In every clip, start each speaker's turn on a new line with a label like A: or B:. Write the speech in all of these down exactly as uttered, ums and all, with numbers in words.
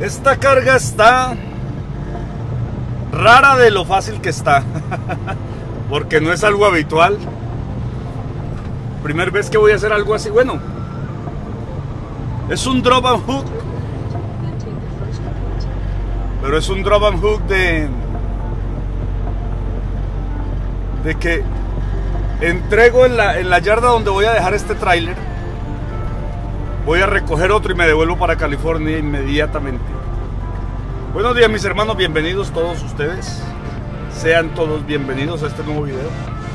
A: Esta carga está rara de lo fácil que está, porque no es algo habitual. Primera vez que voy a hacer algo así. Bueno, es un drop and hook, pero es un drop and hook de de que entrego en la, en la yarda donde voy a dejar este tráiler. Voy a recoger otro y me devuelvo para California inmediatamente. Buenos días, mis hermanos, bienvenidos todos ustedes. Sean todos bienvenidos a este nuevo video.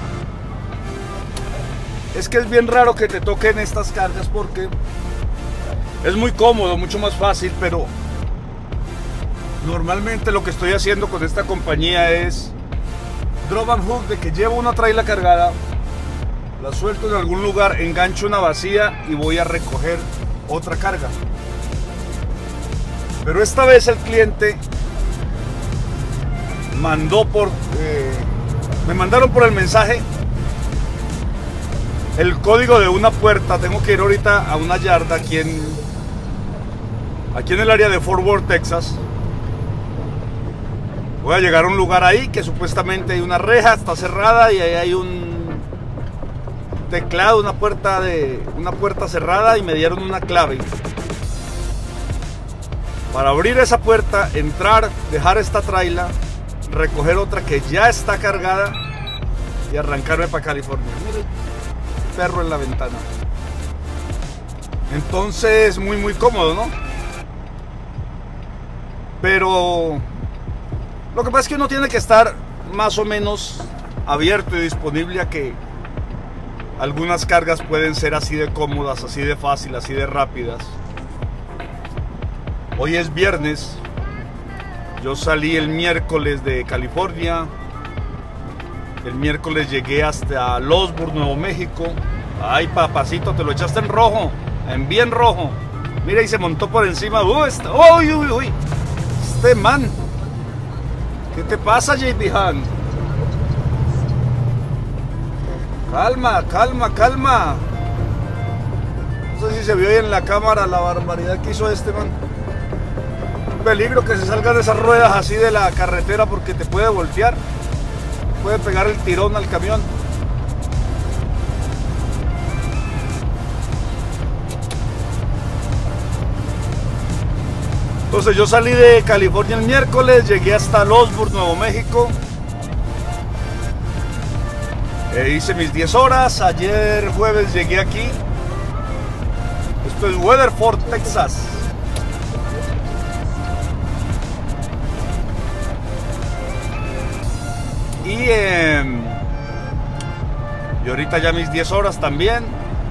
A: Es que es bien raro que te toquen estas cargas porque es muy cómodo, mucho más fácil, pero normalmente lo que estoy haciendo con esta compañía es drop and hook, de que llevo una trailer cargada, la suelto en algún lugar, engancho una vacía y voy a recoger otra carga. Pero esta vez el cliente mandó por eh, me mandaron por el mensaje el código de una puerta. Tengo que ir ahorita a una yarda aquí en aquí en el área de Fort Worth, Texas. Voy a llegar a un lugar ahí que supuestamente hay una reja, está cerrada, y ahí hay un teclado, una puerta de una puerta cerrada, y me dieron una clave para abrir esa puerta, entrar, dejar esta traila, recoger otra que ya está cargada y arrancarme para California. Mire, perro en la ventana. Entonces, muy muy cómodo, ¿no? Pero lo que pasa es que uno tiene que estar más o menos abierto y disponible a que algunas cargas pueden ser así de cómodas, así de fácil, así de rápidas. Hoy es viernes. Yo salí el miércoles de California. El miércoles llegué hasta Losburg, Nuevo México. Ay, papacito, te lo echaste en rojo, en bien rojo. Mira, y se montó por encima. Uy, está... uy, uy, uy. Este man. ¿Qué te pasa, J B Hunt? Calma, calma, calma. No sé si se vio ahí en la cámara la barbaridad que hizo este man. Un peligro que se salgan esas ruedas así de la carretera, porque te puede voltear, puede pegar el tirón al camión. Entonces yo salí de California el miércoles, llegué hasta Losburg, Nuevo México. E hice mis diez horas. Ayer jueves llegué aquí. Esto es Weatherford, Texas. Y, eh, y ahorita ya mis diez horas también.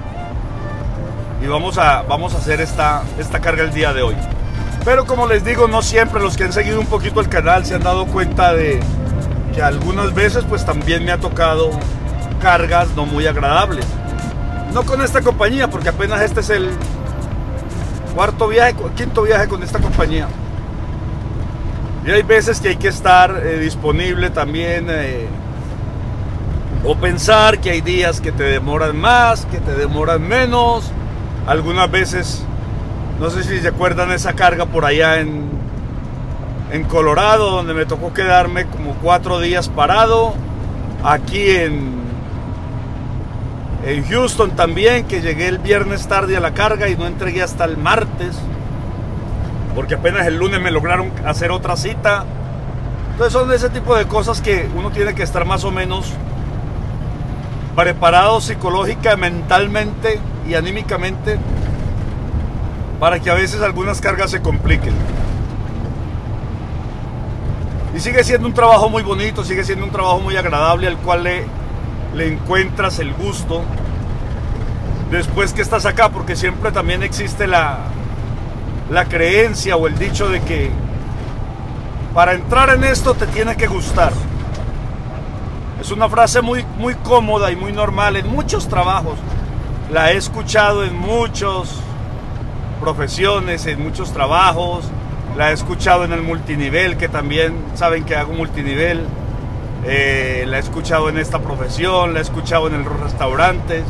A: Y vamos a, vamos a hacer esta, esta carga el día de hoy. Pero como les digo, no siempre. Los que han seguido un poquito el canal se han dado cuenta de que algunas veces pues también me ha tocado cargas no muy agradables. No con esta compañía, porque apenas este es el cuarto viaje, quinto viaje con esta compañía. Y hay veces que hay que estar eh, disponible también, eh, o pensar que hay días que te demoran más, que te demoran menos. Algunas veces, no sé si se acuerdan esa carga por allá en, en Colorado, donde me tocó quedarme como cuatro días parado. Aquí en, en Houston también, que llegué el viernes tarde a la carga y no entregué hasta el martes, porque apenas el lunes me lograron hacer otra cita. Entonces son ese tipo de cosas que uno tiene que estar más o menos preparado psicológica, mentalmente y anímicamente, para que a veces algunas cargas se compliquen. Y sigue siendo un trabajo muy bonito, sigue siendo un trabajo muy agradable, al cual le, le encuentras el gusto después que estás acá, porque siempre también existe la, la creencia o el dicho de que para entrar en esto te tiene que gustar. Es una frase muy, muy cómoda y muy normal en muchos trabajos. La he escuchado en muchas profesiones, en muchos trabajos. La he escuchado en el multinivel, que también saben que hago multinivel. Eh, la he escuchado en esta profesión, la he escuchado en los restaurantes.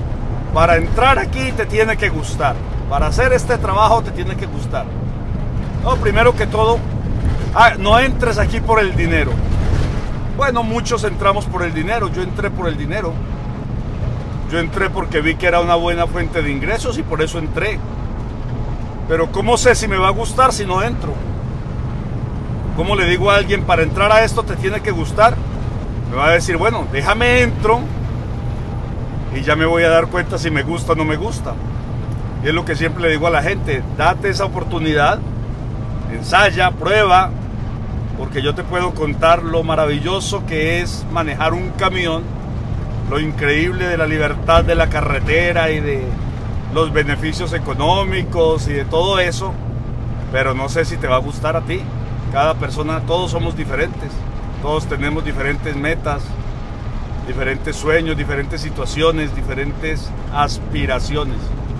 A: Para entrar aquí te tiene que gustar. Para hacer este trabajo te tiene que gustar. No, primero que todo, ah, no entres aquí por el dinero. Bueno, muchos entramos por el dinero. Yo entré por el dinero. Yo entré porque vi que era una buena fuente de ingresos y por eso entré. Pero ¿cómo sé si me va a gustar si no entro? ¿Cómo le digo a alguien, para entrar a esto te tiene que gustar? Me va a decir, bueno, déjame entro y ya me voy a dar cuenta si me gusta o no me gusta. Y es lo que siempre le digo a la gente, date esa oportunidad, ensaya, prueba, porque yo te puedo contar lo maravilloso que es manejar un camión, lo increíble de la libertad de la carretera y de los beneficios económicos y de todo eso, pero no sé si te va a gustar a ti. Cada persona, todos somos diferentes, todos tenemos diferentes metas, diferentes sueños, diferentes situaciones, diferentes aspiraciones.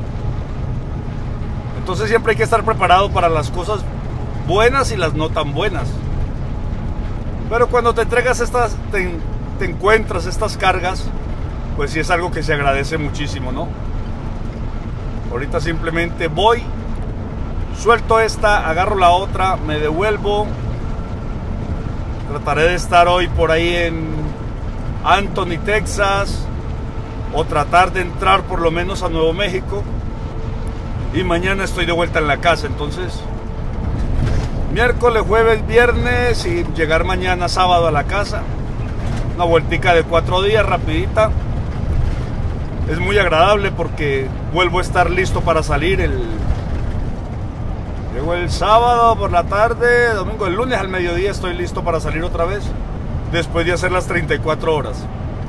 A: Entonces siempre hay que estar preparado para las cosas buenas y las no tan buenas. Pero cuando te entregas estas, te, te encuentras estas cargas, pues sí es algo que se agradece muchísimo, ¿no? Ahorita simplemente voy, suelto esta, agarro la otra, me devuelvo. Trataré de estar hoy por ahí en Anthony, Texas, o tratar de entrar por lo menos a Nuevo México. Y mañana estoy de vuelta en la casa, entonces miércoles, jueves, viernes y llegar mañana sábado a la casa. Una vueltica de cuatro días, rapidita. Es muy agradable porque vuelvo a estar listo para salir el... Llego el sábado por la tarde, domingo, el lunes al mediodía estoy listo para salir otra vez, después de hacer las treinta y cuatro horas.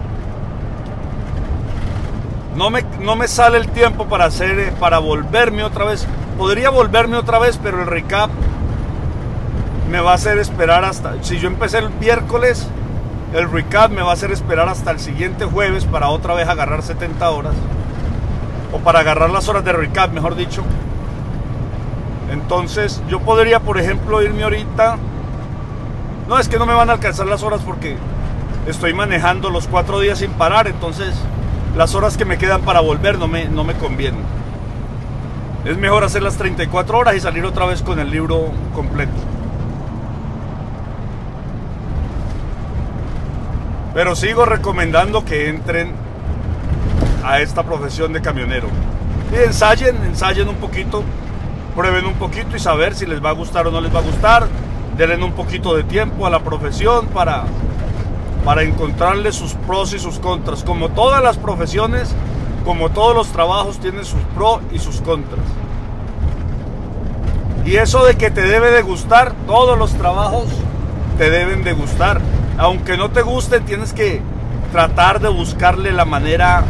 A: No me, no me sale el tiempo para hacer, para volverme otra vez. Podría volverme otra vez, pero el recap me va a hacer esperar hasta... Si yo empecé el miércoles, el recap me va a hacer esperar hasta el siguiente jueves para otra vez agarrar setenta horas. O para agarrar las horas de recap, mejor dicho. Entonces yo podría, por ejemplo, irme ahorita. No, es que no me van a alcanzar las horas porque estoy manejando los cuatro días sin parar. Entonces las horas que me quedan para volver no me, no me convienen. Es mejor hacer las treinta y cuatro horas y salir otra vez con el libro completo. Pero sigo recomendando que entren a esta profesión de camionero. Y ensayen, ensayen un poquito, prueben un poquito y saber si les va a gustar o no les va a gustar. Denle un poquito de tiempo a la profesión para, para encontrarle sus pros y sus contras. Como todas las profesiones, como todos los trabajos, tienen sus pros y sus contras. Y eso de que te debe de gustar, todos los trabajos te deben de gustar. Aunque no te gusten, tienes que tratar de buscarle la manera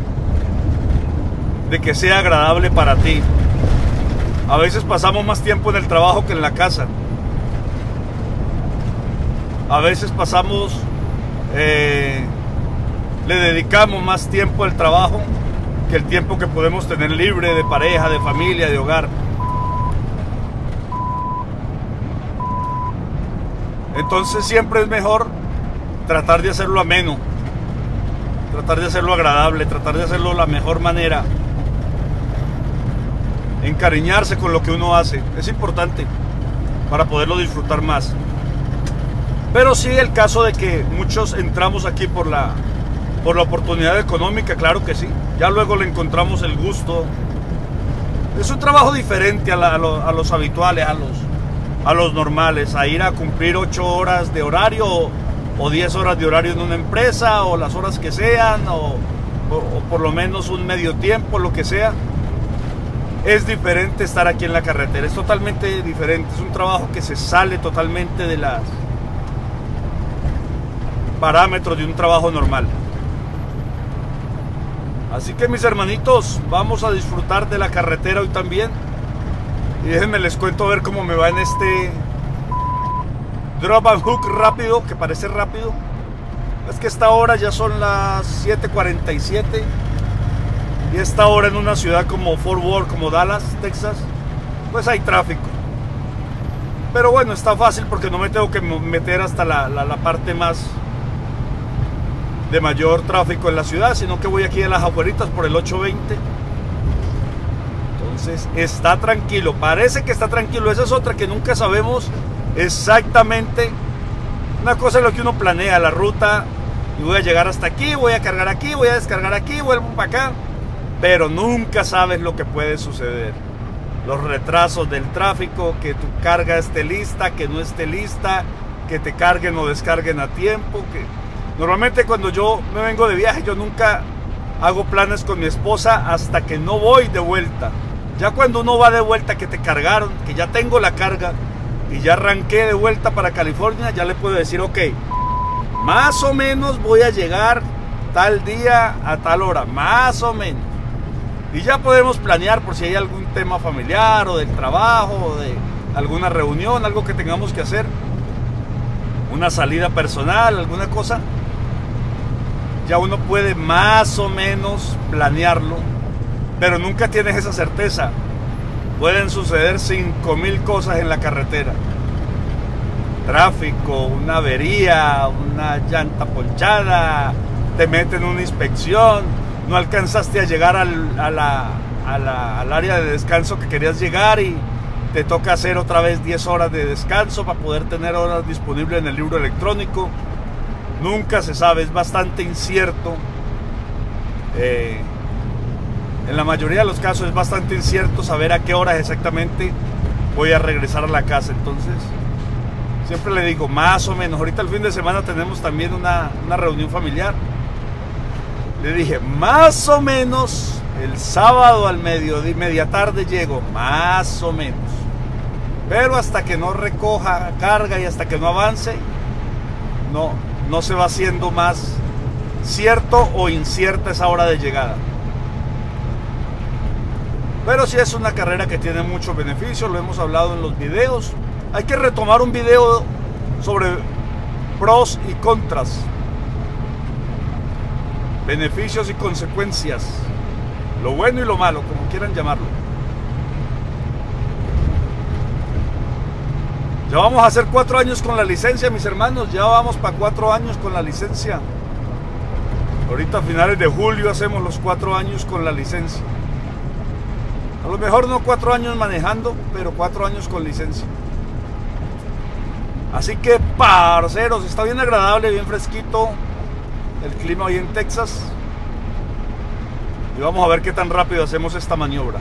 A: de que sea agradable para ti. A veces pasamos más tiempo en el trabajo que en la casa. A veces pasamos, eh, le dedicamos más tiempo al trabajo que el tiempo que podemos tener libre de pareja, de familia, de hogar. Entonces siempre es mejor tratar de hacerlo ameno, tratar de hacerlo agradable, tratar de hacerlo de la mejor manera. Encariñarse con lo que uno hace es importante para poderlo disfrutar más. Pero sí, el caso de que muchos entramos aquí por la, por la oportunidad económica, claro que sí. Ya luego le encontramos el gusto. Es un trabajo diferente a, la, a, lo, a los habituales, a los, a los normales, a ir a cumplir ocho horas de horario o, o diez horas de horario en una empresa, o las horas que sean, o, o, o por lo menos un medio tiempo, lo que sea. Es diferente estar aquí en la carretera, es totalmente diferente. Es un trabajo que se sale totalmente de los parámetros de un trabajo normal. Así que, mis hermanitos, vamos a disfrutar de la carretera hoy también. Y déjenme les cuento a ver cómo me va en este drop and hook rápido, que parece rápido. Es que esta hora ya son las siete cuarenta y siete. Y esta hora en una ciudad como Fort Worth, como Dallas, Texas, pues hay tráfico. Pero bueno, está fácil porque no me tengo que meter hasta la, la, la parte más de mayor tráfico en la ciudad, sino que voy aquí a las afueritas por el ocho veinte. Entonces está tranquilo, parece que está tranquilo. Esa es otra que nunca sabemos exactamente. Una cosa es lo que uno planea, la ruta, y voy a llegar hasta aquí, voy a cargar aquí, voy a descargar aquí, vuelvo para acá, pero nunca sabes lo que puede suceder. Los retrasos del tráfico, que tu carga esté lista, que no esté lista, que te carguen o descarguen a tiempo. Que normalmente cuando yo me vengo de viaje, yo nunca hago planes con mi esposa hasta que no voy de vuelta. Ya cuando uno va de vuelta, que te cargaron, que ya tengo la carga y ya arranqué de vuelta para California, ya le puedo decir, ok, más o menos voy a llegar tal día a tal hora, más o menos. Y ya podemos planear por si hay algún tema familiar o del trabajo o de alguna reunión, algo que tengamos que hacer, una salida personal, alguna cosa. Ya uno puede más o menos planearlo, pero nunca tienes esa certeza. Pueden suceder cinco mil cosas en la carretera. Tráfico, una avería, una llanta ponchada, te meten en una inspección, no alcanzaste a llegar al, a la, a la, al área de descanso que querías llegar y te toca hacer otra vez diez horas de descanso para poder tener horas disponibles en el libro electrónico. Nunca se sabe, es bastante incierto. Eh, en la mayoría de los casos es bastante incierto saber a qué horas exactamente voy a regresar a la casa. Entonces, siempre le digo, más o menos. Ahorita el fin de semana tenemos también una, una reunión familiar. Le dije, más o menos el sábado al mediodía, media tarde llego, más o menos. Pero hasta que no recoja carga y hasta que no avance, no, no se va haciendo más cierto o incierta esa hora de llegada. Pero sí es una carrera que tiene muchos beneficios, lo hemos hablado en los videos. Hay que retomar un video sobre pros y contras, beneficios y consecuencias, lo bueno y lo malo, como quieran llamarlo. Ya vamos a hacer cuatro años con la licencia, mis hermanos, ya vamos para cuatro años con la licencia. Ahorita a finales de julio hacemos los cuatro años con la licencia. A lo mejor no cuatro años manejando, pero cuatro años con licencia. Así que, parceros, está bien agradable, bien fresquito el clima hoy en Texas. Y vamos a ver qué tan rápido hacemos esta maniobra.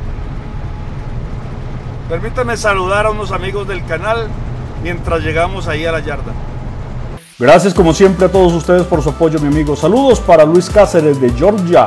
A: Permítanme saludar a unos amigos del canal mientras llegamos ahí a la yarda.
B: Gracias como siempre a todos ustedes por su apoyo, mi amigo. Saludos para Luis Cáceres de Georgia.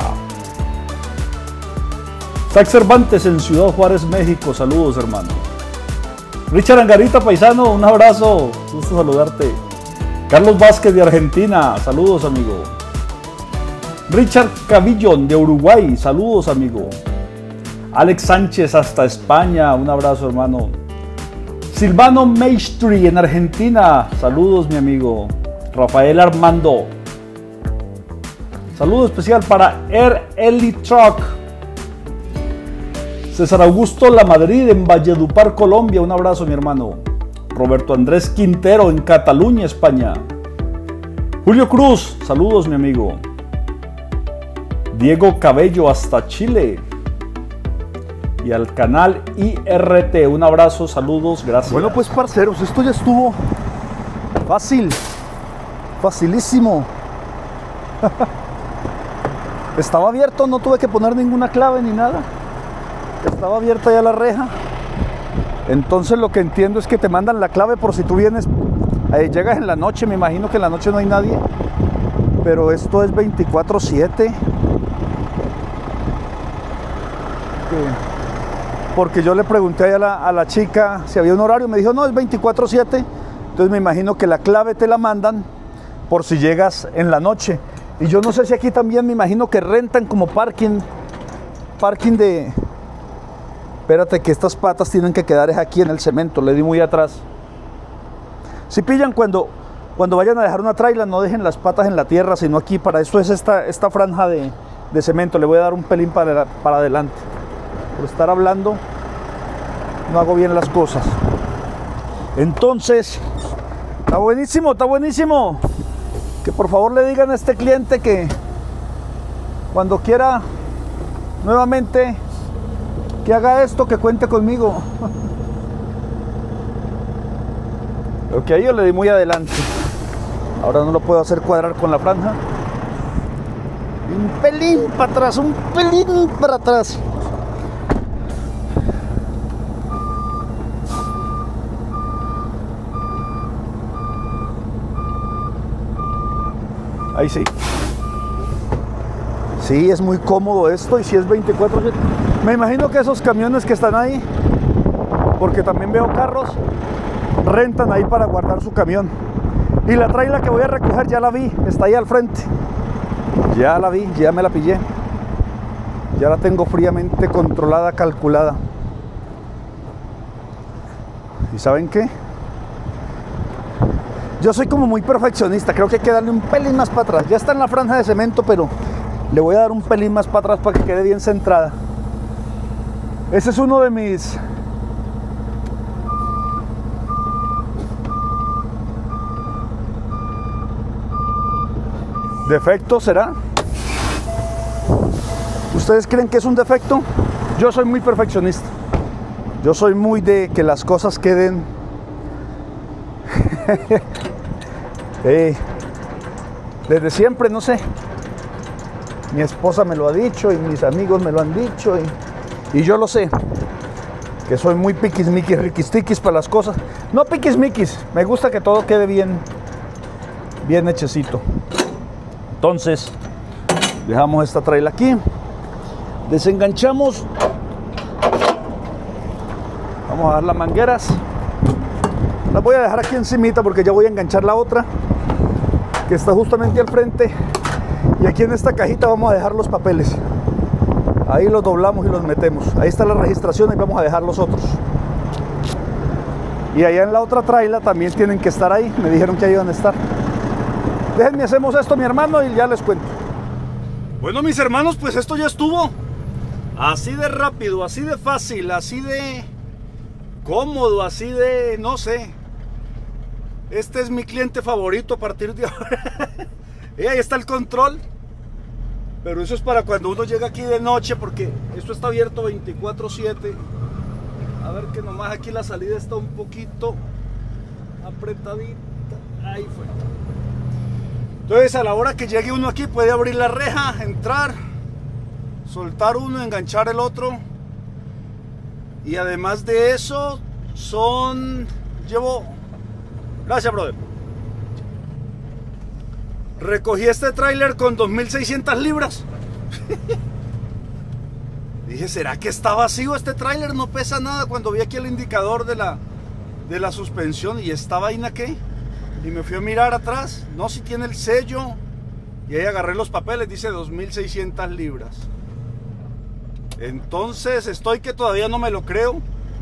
B: Zach Cervantes en Ciudad Juárez, México. Saludos, hermano. Richard Angarita, paisano, un abrazo. Gusto saludarte. Carlos Vázquez de Argentina. Saludos, amigo. Richard Cavillón de Uruguay. Saludos, amigo. Alex Sánchez hasta España. Un abrazo, hermano. Silvano Maestri en Argentina. Saludos, mi amigo. Rafael Armando. Saludo especial para Air Eli Truck. César Augusto La Madrid en Valledupar, Colombia. Un abrazo, mi hermano. Roberto Andrés Quintero en Cataluña, España. Julio Cruz. Saludos, mi amigo. Diego Cabello hasta Chile. Y al canal I R T. Un abrazo, saludos, gracias.
C: Bueno, pues, parceros, esto ya estuvo fácil. Facilísimo. Estaba abierto, no tuve que poner ninguna clave ni nada. Estaba abierta ya la reja. Entonces lo que entiendo es que te mandan la clave por si tú vienes, eh, llegas en la noche. Me imagino que en la noche no hay nadie, pero esto es veinticuatro siete. Porque yo le pregunté a la, a la chica si había un horario, me dijo no, es veinticuatro siete. Entonces me imagino que la clave te la mandan por si llegas en la noche. Y yo no sé si aquí también, me imagino que rentan como parking, parking de... Espérate que estas patas tienen que quedar aquí en el cemento, le di muy atrás. Si pillan cuando, cuando vayan a dejar una traila, no dejen las patas en la tierra, sino aquí, para eso es esta, esta franja de, de cemento. Le voy a dar un pelín para, para adelante. Por estar hablando, no hago bien las cosas. Entonces, está buenísimo, está buenísimo. Que por favor le digan a este cliente que cuando quiera nuevamente que haga esto, que cuente conmigo. Ok, yo le di muy adelante. Ahora no lo puedo hacer cuadrar con la franja. Un pelín para atrás, un pelín para atrás. Ahí sí. Sí, es muy cómodo esto y si es veinticuatro siete. Me imagino que esos camiones que están ahí, porque también veo carros, rentan ahí para guardar su camión. Y la traila que voy a recoger ya la vi, está ahí al frente. Ya la vi, ya me la pillé. Ya la tengo fríamente controlada, calculada. ¿Y saben qué? Yo soy como muy perfeccionista, creo que hay que darle un pelín más para atrás. Ya está en la franja de cemento, pero le voy a dar un pelín más para atrás para que quede bien centrada. Ese es uno de mis... ¿defectos será? ¿Ustedes creen que es un defecto? Yo soy muy perfeccionista. Yo soy muy de que las cosas queden... eh, desde siempre, no sé. Mi esposa me lo ha dicho y mis amigos me lo han dicho y, y yo lo sé. Que soy muy piquismiquis, riquistiquis para las cosas. No piquismiquis, me gusta que todo quede bien, bien hechecito. Entonces, dejamos esta traila aquí. Desenganchamos. Vamos a dar las mangueras. Las voy a dejar aquí encimita porque ya voy a enganchar la otra que está justamente al frente. Y aquí en esta cajita vamos a dejar los papeles. Ahí los doblamos y los metemos. Ahí está la registración y vamos a dejar los otros. Y allá en la otra traila también tienen que estar ahí. Me dijeron que ahí iban a estar. Déjenme, hacemos esto, mi hermano, y ya les cuento.
A: Bueno, mis hermanos, pues esto ya estuvo. Así de rápido, así de fácil, así de cómodo, así de, no sé. Este es mi cliente favorito a partir de ahora. Y ahí está el control. Pero eso es para cuando uno llega aquí de noche, porque esto está abierto veinticuatro siete. A ver que nomás aquí la salida está un poquito apretadita. Ahí fue. Entonces a la hora que llegue uno aquí puede abrir la reja, entrar, soltar uno, enganchar el otro. Y además de eso son... Llevo... Gracias, brother. Recogí este tráiler con dos mil seiscientas libras. Dije, ¿será que está vacío este tráiler? No pesa nada. Cuando vi aquí el indicador de la, de la suspensión, y esta vaina, ¿qué? Y me fui a mirar atrás. No, si tiene el sello. Y ahí agarré los papeles, dice dos mil seiscientas libras. Entonces estoy que todavía no me lo creo.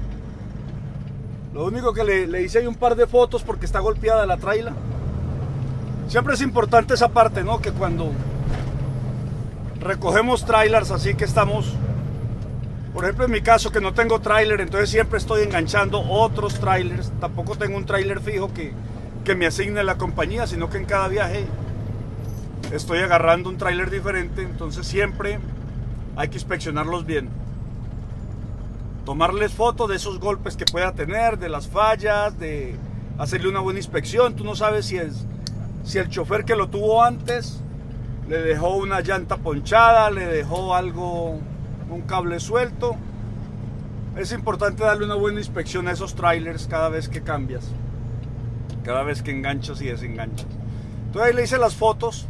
A: Lo único que le, le hice ahí un par de fotos porque está golpeada la traila. Siempre es importante esa parte, ¿no? Que cuando recogemos trailers así que estamos, por ejemplo en mi caso que no tengo trailer, entonces siempre estoy enganchando otros trailers. Tampoco tengo un trailer fijo que, que me asigne la compañía, sino que en cada viaje estoy agarrando un trailer diferente. Entonces siempre hay que inspeccionarlos bien, tomarles fotos de esos golpes que pueda tener, de las fallas, de hacerle una buena inspección. Tú no sabes si es Si el chofer que lo tuvo antes le dejó una llanta ponchada, le dejó algo, un cable suelto. Es importante darle una buena inspección a esos trailers cada vez que cambias, cada vez que enganchas y desenganchas. Entonces ahí le hice las fotos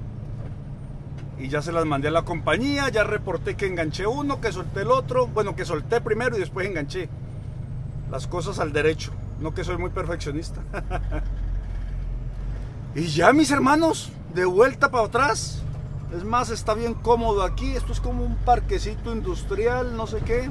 A: y ya se las mandé a la compañía. Ya reporté que enganché uno, que solté el otro. Bueno, que solté primero y después enganché. Las cosas al derecho, no que soy muy perfeccionista. Y ya, mis hermanos, de vuelta para atrás. Es más, está bien cómodo aquí. Esto es como un parquecito industrial, no sé qué.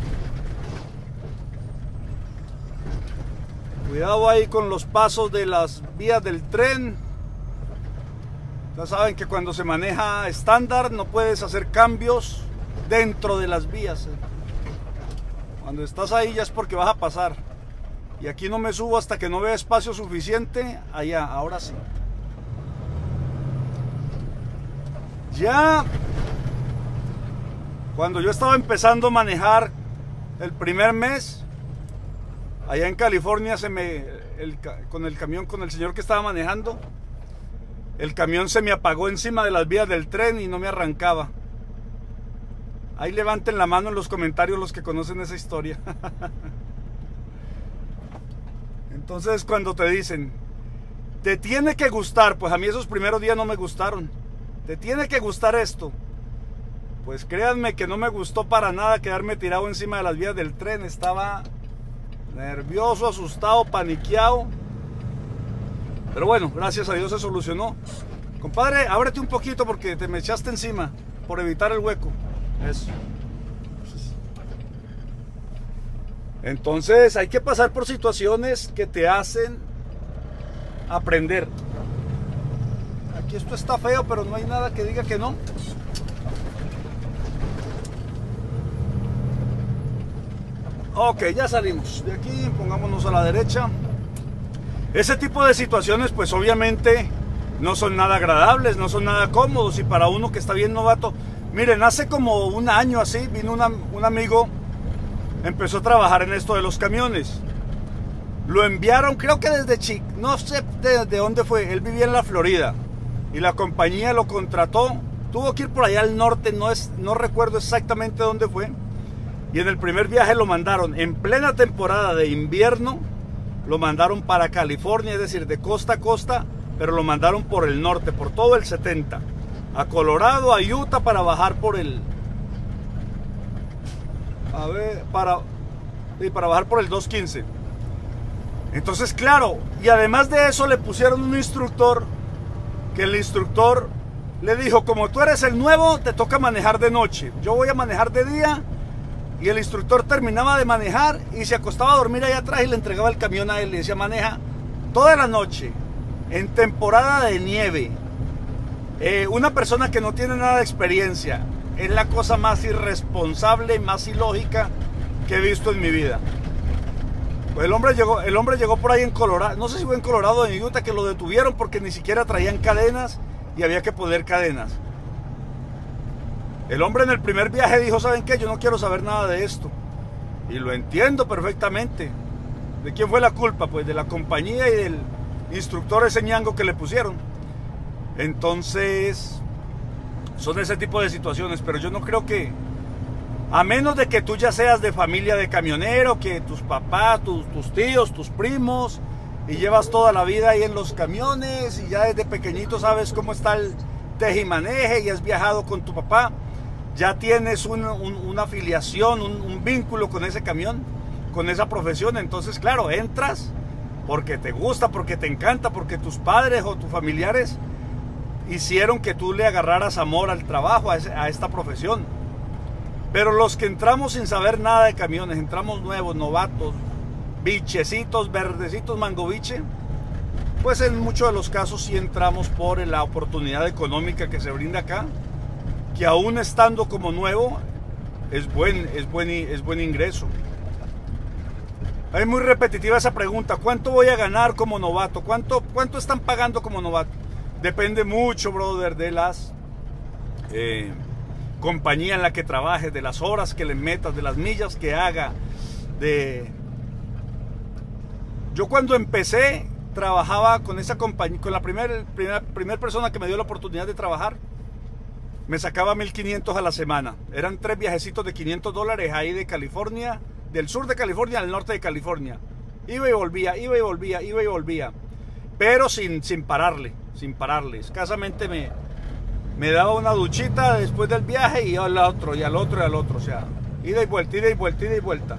A: Cuidado ahí con los pasos de las vías del tren. Ya saben que cuando se maneja estándar no puedes hacer cambios dentro de las vías. Cuando estás ahí ya es porque vas a pasar. Y aquí no me subo hasta que no vea espacio suficiente. Allá, ahora sí. Ya cuando yo estaba empezando a manejar el primer mes, allá en California, se me, el, con el camión, con el señor que estaba manejando, el camión se me apagó encima de las vías del tren y no me arrancaba. Ahí levanten la mano en los comentarios los que conocen esa historia. Entonces, cuando te dicen, te tiene que gustar, pues a mí esos primeros días no me gustaron. Te tiene que gustar esto. Pues créanme que no me gustó para nada quedarme tirado encima de las vías del tren. Estaba nervioso, asustado, paniqueado. Pero bueno, gracias a Dios se solucionó. Compadre, ábrete un poquito porque te me echaste encima por evitar el hueco. Eso. Entonces hay que pasar por situaciones que te hacen aprender. Aquí esto está feo, pero no hay nada que diga que no. Ok, ya salimos de aquí, pongámonos a la derecha. Ese tipo de situaciones pues obviamente no son nada agradables, no son nada cómodos, y para uno que está bien novato. Miren, hace como un año así vino una, un amigo, empezó a trabajar en esto de los camiones. Lo enviaron, creo que desde Chic, no sé de, de dónde fue, él vivía en la Florida y la compañía lo contrató. Tuvo que ir por allá al norte, no, es, no recuerdo exactamente dónde fue. Y en el primer viaje lo mandaron en plena temporada de invierno, lo mandaron para California, es decir, de costa a costa, pero lo mandaron por el norte, por todo el setenta, a Colorado, a Utah, para bajar por el, a ver, para, sí, para bajar por el doscientos quince. Entonces, claro, y además de eso le pusieron un instructor, que el instructor le dijo, como tú eres el nuevo, te toca manejar de noche, yo voy a manejar de día. Y el instructor terminaba de manejar y se acostaba a dormir allá atrás y le entregaba el camión a él. Le decía, maneja toda la noche, en temporada de nieve. Eh, una persona que no tiene nada de experiencia, es la cosa más irresponsable, más ilógica que he visto en mi vida. Pues el hombre llegó, el hombre llegó por ahí en Colorado, no sé si fue en Colorado o en Utah, que lo detuvieron porque ni siquiera traían cadenas y había que poner cadenas. El hombre en el primer viaje dijo, ¿saben qué? Yo no quiero saber nada de esto. Y lo entiendo perfectamente. ¿De quién fue la culpa? Pues de la compañía y del instructor ese ñango que le pusieron. Entonces, son ese tipo de situaciones. Pero yo no creo que, a menos de que tú ya seas de familia de camionero, que tus papás, tus, tus tíos, tus primos, y llevas toda la vida ahí en los camiones, y ya desde pequeñito sabes cómo está el tejimaneje, y has viajado con tu papá, ya tienes un, un, una afiliación, un, un vínculo con ese camión, con esa profesión. Entonces, claro, entras porque te gusta, porque te encanta, porque tus padres o tus familiares hicieron que tú le agarraras amor al trabajo, a, ese, a esta profesión. Pero los que entramos sin saber nada de camiones, entramos nuevos, novatos, bichecitos, verdecitos, mangoviche, pues en muchos de los casos sí entramos por la oportunidad económica que se brinda acá, que aún estando como nuevo es buen, es buen, es buen ingreso. Es muy repetitiva esa pregunta, ¿cuánto voy a ganar como novato? ¿Cuánto, cuánto están pagando como novato? Depende mucho, brother, de las eh, compañía en la que trabajes, de las horas que le metas, de las millas que haga. De... Yo cuando empecé trabajaba con esa compañía, con la primera primer, primer persona que me dio la oportunidad de trabajar, me sacaba mil quinientos a la semana. Eran tres viajecitos de quinientos dólares ahí de California, del sur de California al norte de California. Iba y volvía, iba y volvía, iba y volvía. Pero sin, sin pararle, sin pararle. Escasamente me, me daba una duchita después del viaje y al otro, y al otro, y al otro. O sea, ida y vuelta, ida y vuelta, ida y vuelta.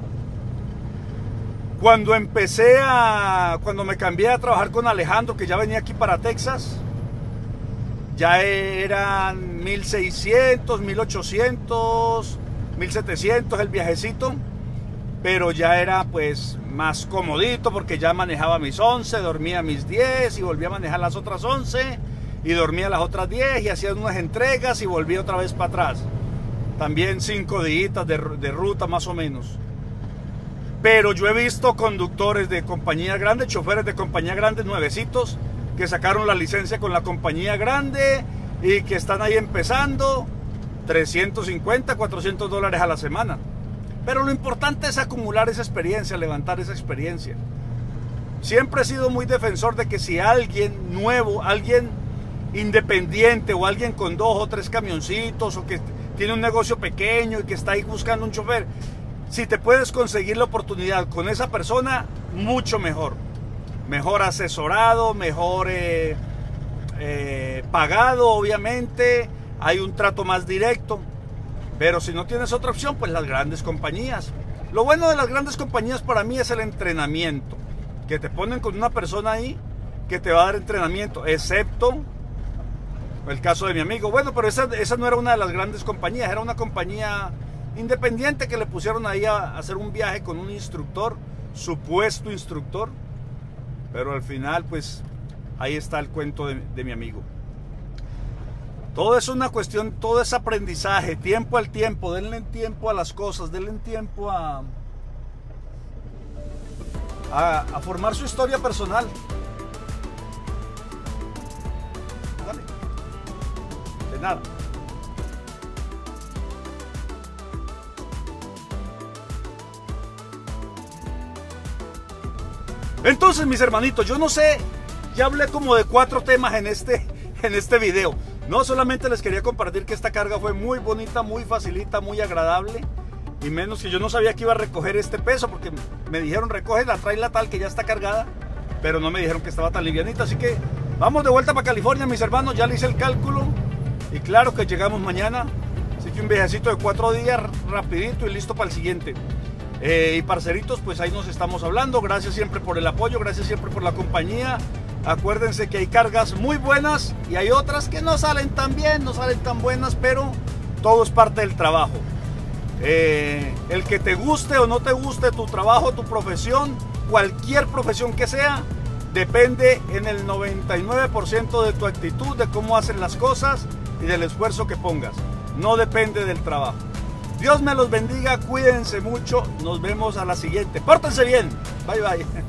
A: Cuando empecé a... Cuando me cambié a trabajar con Alejandro, que ya venía aquí para Texas, ya eran mil seiscientos, mil ochocientos, mil setecientos el viajecito, pero ya era pues más comodito porque ya manejaba mis once, dormía mis diez y volvía a manejar las otras once y dormía las otras diez y hacía unas entregas y volvía otra vez para atrás. También cinco días de, de ruta más o menos. Pero yo he visto conductores de compañía grande, choferes de compañía grande nuevecitos, que sacaron la licencia con la compañía grande y que están ahí empezando, trescientos cincuenta, cuatrocientos dólares a la semana. Pero lo importante es acumular esa experiencia, levantar esa experiencia. Siempre he sido muy defensor de que si alguien nuevo, alguien independiente o alguien con dos o tres camioncitos o que tiene un negocio pequeño y que está ahí buscando un chofer, si te puedes conseguir la oportunidad con esa persona, mucho mejor. Mejor asesorado, mejor eh, eh, pagado, obviamente. Hay un trato más directo. Pero si no tienes otra opción, pues las grandes compañías. Lo bueno de las grandes compañías para mí es el entrenamiento. Que te ponen con una persona ahí que te va a dar entrenamiento, excepto el caso de mi amigo. Bueno, pero esa, esa no era una de las grandes compañías, era una compañía independiente que le pusieron ahí a, a hacer un viaje con un instructor, supuesto instructor. Pero al final, pues, ahí está el cuento de, de mi amigo. Todo es una cuestión, todo es aprendizaje, tiempo al tiempo, denle tiempo a las cosas, denle tiempo a, a, a formar su historia personal. Dale. De nada. Entonces, mis hermanitos, yo no sé, ya hablé como de cuatro temas en este, en este video. No solamente les quería compartir que esta carga fue muy bonita, muy facilita, muy agradable. Y menos que yo no sabía que iba a recoger este peso, porque me dijeron recógela, tráela tal que ya está cargada. Pero no me dijeron que estaba tan livianita. Así que vamos de vuelta para California, mis hermanos. Ya le hice el cálculo. Y claro que llegamos mañana. Así que un viajecito de cuatro días rapidito y listo para el siguiente. Eh, y parceritos, pues ahí nos estamos hablando. Gracias siempre por el apoyo, gracias siempre por la compañía. Acuérdense que hay cargas muy buenas y hay otras que no salen tan bien, no salen tan buenas, pero todo es parte del trabajo. Eh, el que te guste o no te guste tu trabajo, tu profesión, cualquier profesión que sea, depende en el noventa y nueve por ciento de tu actitud, de cómo haces las cosas y del esfuerzo que pongas. No depende del trabajo. Dios me los bendiga, cuídense mucho, nos vemos a la siguiente. Pórtense bien, bye bye.